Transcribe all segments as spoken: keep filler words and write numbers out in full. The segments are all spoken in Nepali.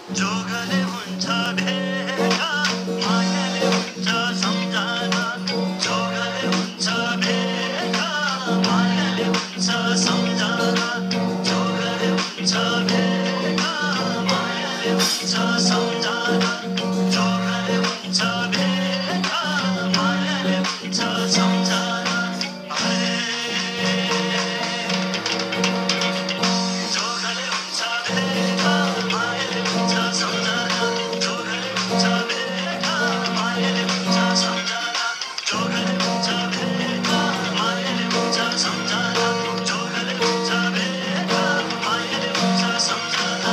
जोगले हुन्छ भेगा मायाले हुन्छ सम्झना जोगले हुन्छ भेगा मायाले हुन्छ सम्झना जोगले हुन्छ भेगा मायाले हुन्छ सम्झना जोगले हुन्छ भेगा मायाले हुन्छ सम्झना जोगले हुन्छ भेगा मायाले हुन्छ सम्झना जोगले हुन्छ भेगा मायाले हुन्छ सम्झना जोगले हुन्छ भेगा मायाले हुन्छ सम्झना जोगले हुन्छ भेगा मायाले हुन्छ सम्झना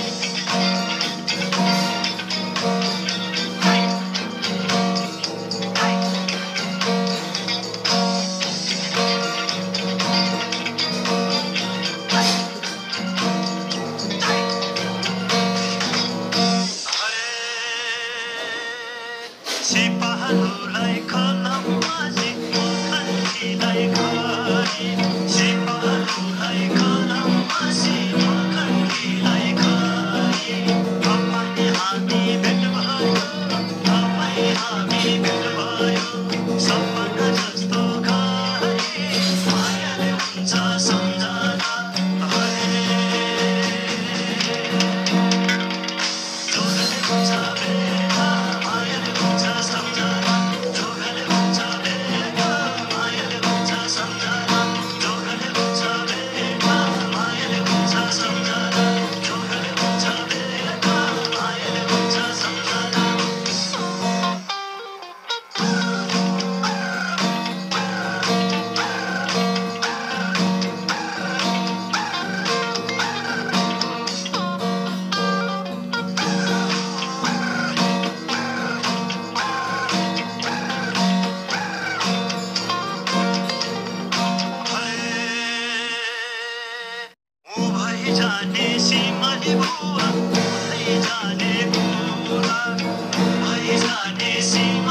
सिपालुलाई कलममाझी मखन्तीलाई खरी सिपालुलाई कलममाझी मखन्तीलाई खरी तपाईँ हामी भेट भयो तपाईँ हामी भेट भयो सपना जस्तो गरी मायाले हुन्छ सम्झना जोगले हुन्छ भेगा मायाले हुन्छ सम्झना जोगले हुन्छ भेगा मायाले हुन्छ सम्झना जोगले हुन्छ भेगा मायाले हुन्छ सम्झना जोगले हुन्छ भेगा मायाले हुन्छ सम्झना उभै जाने सिमली बुवा उभै जाने कुरा उभै जाने सिमली